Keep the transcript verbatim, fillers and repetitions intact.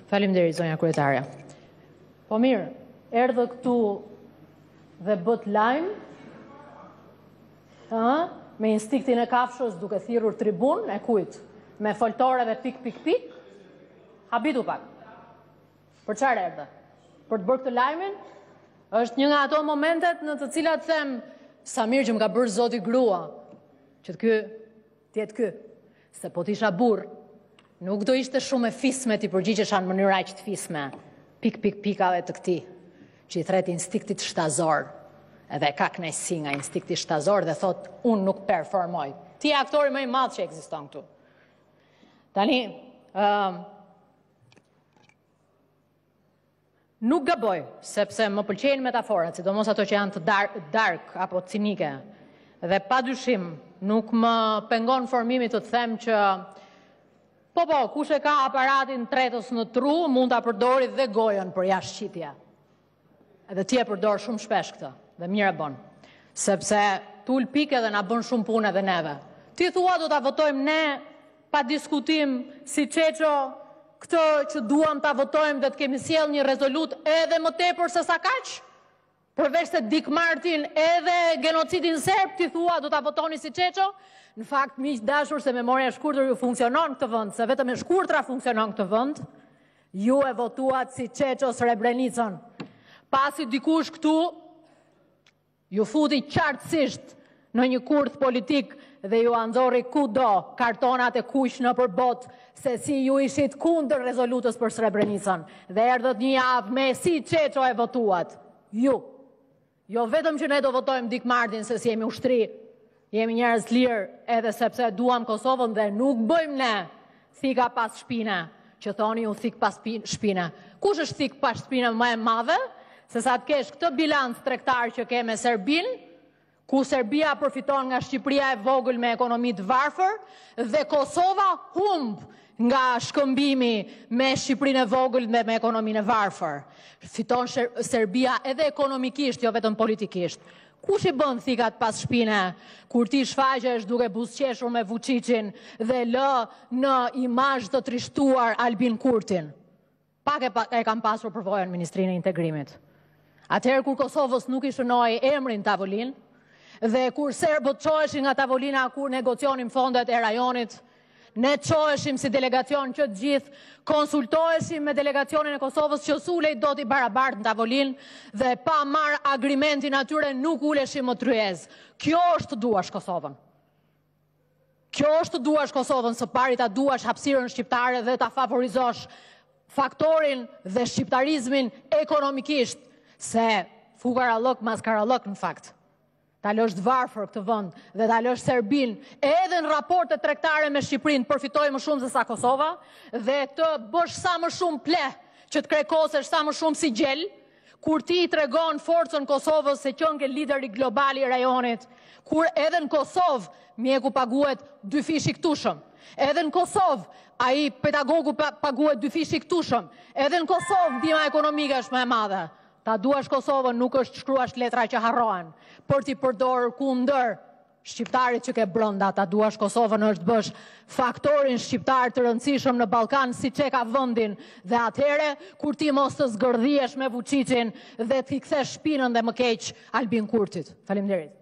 Faleminderit, zonja kryetare. Po mirë, erdhë këtu dhe bët lajm, ë, me instiktin e kafshës duke thirrur tribun, e kujt? Me foltoreve pik pik pik, habitu pak. Për çfarë erdhë? Për të bërë këtë lajmin? Është një nga ato momentet në të cilat them, sa mirë që më ka bërë Zoti grua, që të ky, tjetë ky, se po t'isha burr, nuk do ishte shumë e fisme t'i përgjigjesha në mënyrë aq të fisme, pik pik pikave të këtij, që i thret instiktit shtazor, edhe ka kënaqësi nga instikti shtazor dhe thot unë nuk performoj. Ti je aktori më i madh që ekziston këtu. Tani, ëm nuk gaboj, sepse më pëlqejnë metaforat, sidomos ato që janë të dark, dark apo cinike. Dhe pa dyshim, nuk më pengon formimi të të them që po po, kush e ka aparatin tretës në tru, mund ta përdori dhe gojën për jashtëqitje. Edhe ti e përdor shumë shpesh këtë, dhe mirë e bën. Sepse tul pikë dhe na bën shumë punë edhe neve. Ti thua do ta votojmë ne pa diskutim si Çeço, këtë që duam ta votojmë dhe të kemi sjell një rezolut edhe më tepër se sa kaq? Përveç se Dick Martin edhe genocidin serb ti thua do ta votoni si Çeço? Në fakt, miq dashur, se memoria e shkurtër ju funksionon këtë vend, se vetëm e shkurtra funksionon këtë vend, ju e votuat si Çeço Srebrenicën. Pasi dikush këtu ju futi qartësisht në një kurth politik dhe ju anxorri kudo kartonat e kuq në përbot se si ju ishit kundër rezolutës për Srebrenicën dhe erdhët një javë me si Çeço e votuat. Ju. Jo vetëm që ne do votojmë Dick Martin se si jemi ushtri, jemi njerëz lirë edhe sepse duam Kosovën dhe nuk bëjmë ne thika pas shpine, që thoni ju thik pas shpine. Kush është thik pas shpine më e madhe? Se sa të kesh këtë bilanc tregtar që ke me Serbin, ku Serbia përfiton nga Shqipëria e vogël me ekonomi të varfër dhe Kosova humb nga shkëmbimi me Shqipërinë e vogël dhe me ekonominë e varfër. Fiton Serbia edhe ekonomikisht, jo vetëm politikisht. Kush i bën thikat pas shpine, kur ti shfaqesh duke buzëqeshur me Vučićin dhe lë në imazh të trishtuar Albin Kurtin? Pak e, pa, e kam pasur përvojën Ministrinë e Integrimit. Atëherë kur Kosovës nuk i shënoi emrin tavolin, dhe kur serbët çoheshin nga tavolina kur negocionin fondet e rajonit, ne çoheshim si delegacion që të gjithë konsultoheshim me delegacionin e Kosovës që sulej doti barabart në tavolin dhe pa marr agrimentin atyre nuk uleshim më tryez. Kjo është duash Kosovën. Kjo është duash Kosovën, së pari ta duash hapësirën shqiptare dhe ta favorizosh faktorin dhe shqiptarizmin ekonomikisht, se fukarallok mas karallok në fakt. Ta lësh të varfër këtë vend dhe ta lësh Serbin edhe në raporte tregtare me Shqipërinë përfitoj më shumë se sa Kosova dhe të bësh sa më shumë pleh që të krekosesh sa më shumë si gjel, kur ti i tregon forcën Kosovës se qënë ke lideri global i rajonit, kur edhe në Kosovë mjeku paguhet dy fish i këtushëm, edhe në Kosovë ai pedagogu paguhet dy fish i këtushëm, edhe në Kosovë ndihma ekonomike është më e madhe. Ta duash Kosovën nuk është shkruash letra që harrohen, për t'i përdorur kundër shqiptarit që ke brenda. Ta duash Kosovën është bësh faktorin shqiptar të rëndësishëm në Ballkan si që ka vendin dhe atëhere kur ti mos të zgërdhiesh me Vučićin dhe t'i kthesh shpinën dhe më keq Albin Kurtit. Faleminderit.